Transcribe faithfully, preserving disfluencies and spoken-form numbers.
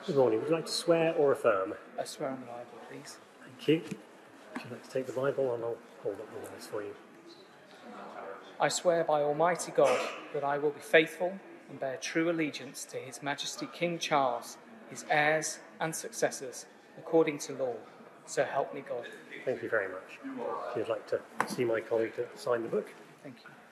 Good morning. Would you like to swear or affirm? I swear on the Bible, please. Thank you. Would you like to take the Bible and I'll hold up the words for you? I swear by Almighty God that I will be faithful and bear true allegiance to His Majesty King Charles, his heirs and successors, according to law. So help me God. Thank you very much. If you'd like to see my colleague to sign the book. Thank you.